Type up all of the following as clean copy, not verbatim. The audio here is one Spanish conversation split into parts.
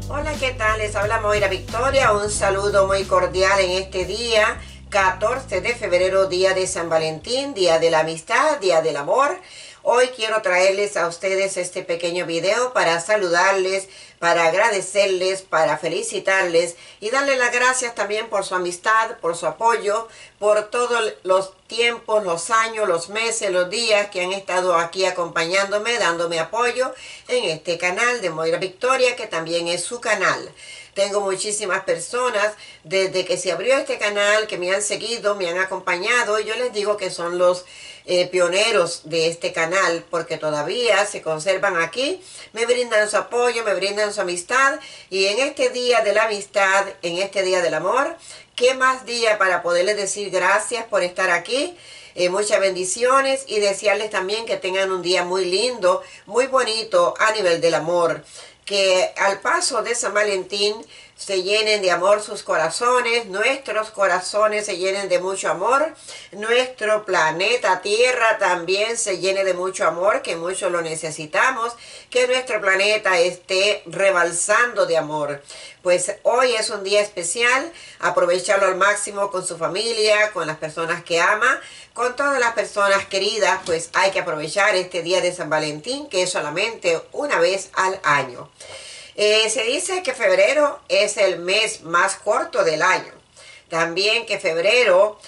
Hola, ¿qué tal? Les habla Moira Victoria. Un saludo muy cordial en este día, 14 de febrero, día de San Valentín, día de la amistad, día del amor. Hoy quiero traerles a ustedes este pequeño video para saludarles, para agradecerles, para felicitarles y darles las gracias también por su amistad, por su apoyo, por todos los tiempos, los años, los meses, los días que han estado aquí acompañándome, dándome apoyo en este canal de Moira Victoria, que también es su canal. Tengo muchísimas personas desde que se abrió este canal que me han seguido, me han acompañado, y yo les digo que son los pioneros de este canal porque todavía se conservan aquí, me brindan su apoyo, me brindan su amistad, y en este día de la amistad, en este día del amor, ¿qué más día para poderles decir gracias por estar aquí? Muchas bendiciones, y desearles también que tengan un día muy lindo, muy bonito a nivel del amor. Que al paso de San Valentín se llenen de amor sus corazones, nuestros corazones se llenen de mucho amor, nuestro planeta Tierra también se llene de mucho amor, que mucho lo necesitamos, que nuestro planeta esté rebalsando de amor. Pues hoy es un día especial, aprovecharlo al máximo con su familia, con las personas que ama, con todas las personas queridas. Pues hay que aprovechar este día de San Valentín, que es solamente una vez al año. Se dice que febrero es el mes más corto del año. También que febrero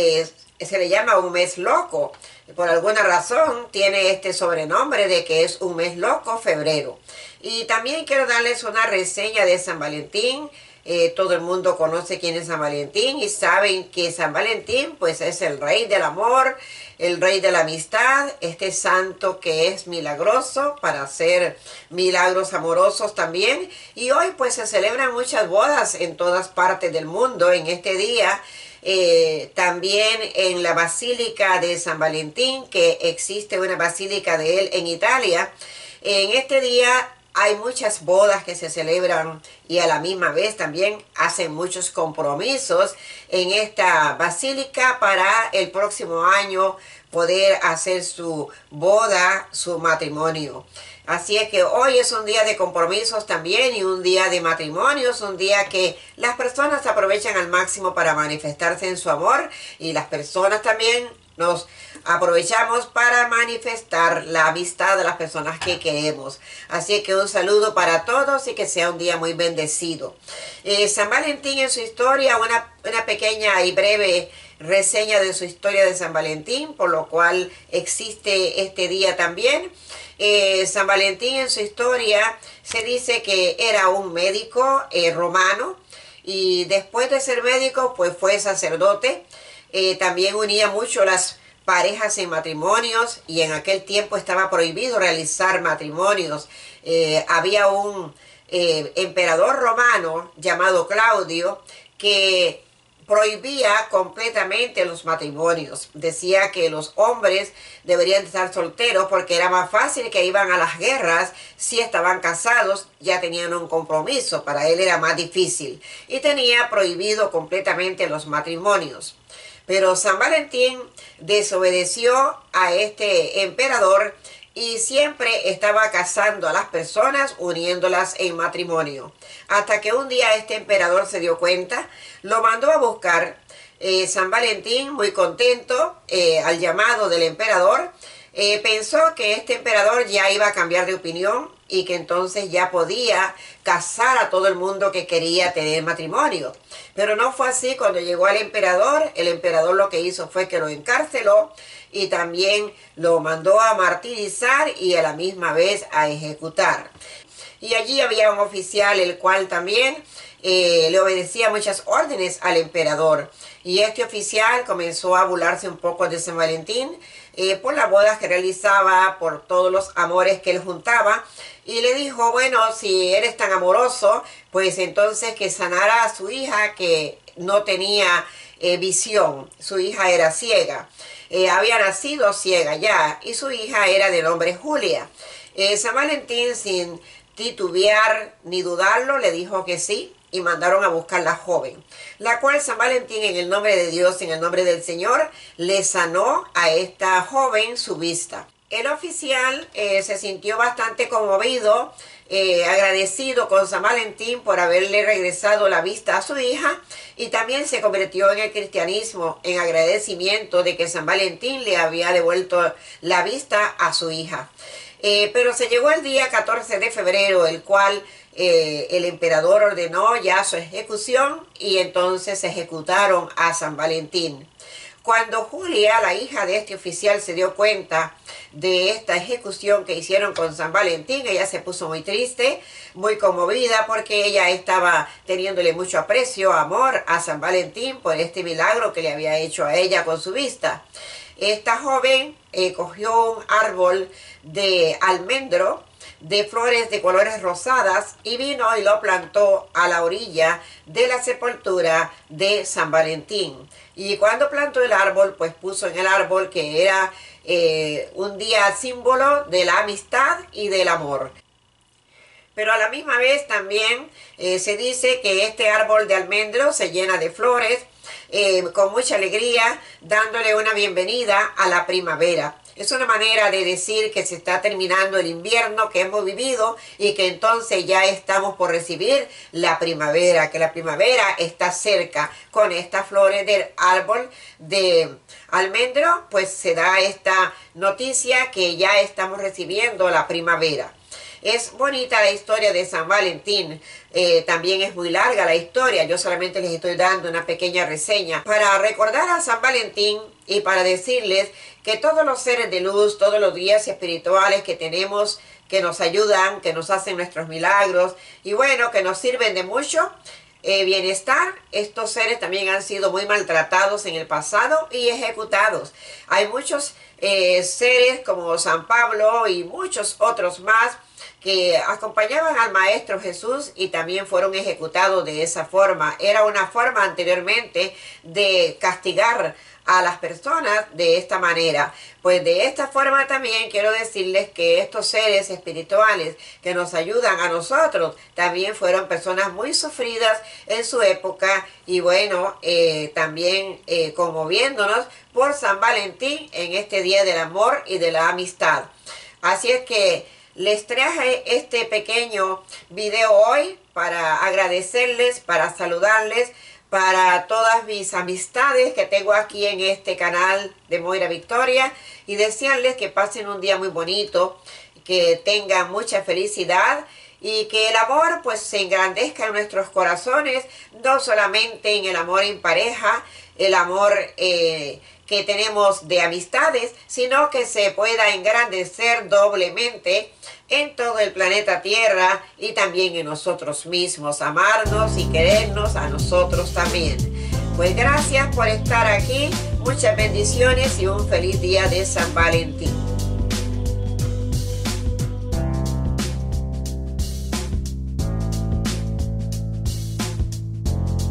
se le llama un mes loco. Por alguna razón tiene este sobrenombre de que es un mes loco, febrero. Y también quiero darles una reseña de San Valentín. Todo el mundo conoce quién es San Valentín y saben que San Valentín pues es el rey del amor, el rey de la amistad, este santo que es milagroso para hacer milagros amorosos también. Y hoy pues se celebran muchas bodas en todas partes del mundo en este día. También en la Basílica de San Valentín, que existe una basílica de él en Italia, en este día hay muchas bodas que se celebran, y a la misma vez también hacen muchos compromisos en esta basílica para el próximo año poder hacer su boda, su matrimonio. Así es que hoy es un día de compromisos también, y un día de matrimonios, un día que las personas aprovechan al máximo para manifestarse en su amor, y las personas también nos aprovechamos para manifestar la amistad de las personas que queremos. Así que un saludo para todos y que sea un día muy bendecido. San Valentín en su historia, una pequeña y breve reseña de su historia de San Valentín, por lo cual existe este día también. San Valentín en su historia se dice que era un médico romano, y después de ser médico pues fue sacerdote. También unía mucho las parejas en matrimonios, y en aquel tiempo estaba prohibido realizar matrimonios. Había un emperador romano llamado Claudio que prohibía completamente los matrimonios. Decía que los hombres deberían estar solteros porque era más fácil, que iban a las guerras si estaban casados, ya tenían un compromiso. Para él era más difícil, y tenía prohibido completamente los matrimonios. Pero San Valentín desobedeció a este emperador y siempre estaba casando a las personas, uniéndolas en matrimonio. Hasta que un día este emperador se dio cuenta, lo mandó a buscar. San Valentín, muy contento al llamado del emperador, pensó que este emperador ya iba a cambiar de opinión, y que entonces ya podía casar a todo el mundo que quería tener matrimonio. Pero no fue así. Cuando llegó al emperador, el emperador lo que hizo fue que lo encarceló, y también lo mandó a martirizar y a la misma vez a ejecutar. Y allí había un oficial el cual también le obedecía muchas órdenes al emperador. Y este oficial comenzó a burlarse un poco de San Valentín por las bodas que realizaba, por todos los amores que él juntaba. Y le dijo, bueno, si eres tan amoroso, pues entonces que sanara a su hija, que no tenía visión. Su hija era ciega. Había nacido ciega ya, y su hija era de nombre Julia. San Valentín, sin titubear ni dudarlo, le dijo que sí, y mandaron a buscar a la joven, la cual San Valentín, en el nombre de Dios, en el nombre del Señor, le sanó a esta joven su vista. El oficial se sintió bastante conmovido, agradecido con San Valentín por haberle regresado la vista a su hija, y también se convirtió en el cristianismo en agradecimiento de que San Valentín le había devuelto la vista a su hija. Pero se llegó el día 14 de febrero, el cual el emperador ordenó ya su ejecución, y entonces se ejecutaron a San Valentín. Cuando Julia, la hija de este oficial, se dio cuenta de esta ejecución que hicieron con San Valentín, ella se puso muy triste, muy conmovida, porque ella estaba teniéndole mucho aprecio, amor a San Valentín por este milagro que le había hecho a ella con su vista. Esta joven cogió un árbol de almendro de flores de colores rosadas y vino y lo plantó a la orilla de la sepultura de San Valentín. Y cuando plantó el árbol, pues puso en el árbol que era un día símbolo de la amistad y del amor. Pero a la misma vez también se dice que este árbol de almendro se llena de flores con mucha alegría, dándole una bienvenida a la primavera. Es una manera de decir que se está terminando el invierno que hemos vivido y que entonces ya estamos por recibir la primavera, que la primavera está cerca. Con estas flores del árbol de almendro, pues se da esta noticia que ya estamos recibiendo la primavera. Es bonita la historia de San Valentín, también es muy larga la historia, yo solamente les estoy dando una pequeña reseña para recordar a San Valentín y para decirles que todos los seres de luz, todos los guías espirituales que tenemos, que nos ayudan, que nos hacen nuestros milagros y bueno, que nos sirven de mucho bienestar, estos seres también han sido muy maltratados en el pasado y ejecutados. Hay muchos seres como San Pablo y muchos otros más que acompañaban al Maestro Jesús y también fueron ejecutados de esa forma. Era una forma anteriormente de castigar a las personas de esta manera. Pues de esta forma también quiero decirles que estos seres espirituales que nos ayudan a nosotros también fueron personas muy sufridas en su época y bueno, también conmoviéndonos por San Valentín en este día del amor y de la amistad. Así es que les traje este pequeño video hoy para agradecerles, para saludarles, para todas mis amistades que tengo aquí en este canal de Moira Victoria y desearles que pasen un día muy bonito, que tengan mucha felicidad y que el amor pues se engrandezca en nuestros corazones, no solamente en el amor en pareja, el amor que tenemos de amistades, sino que se pueda engrandecer doblemente en todo el planeta Tierra y también en nosotros mismos, amarnos y querernos a nosotros también. Pues gracias por estar aquí, muchas bendiciones y un feliz día de San Valentín.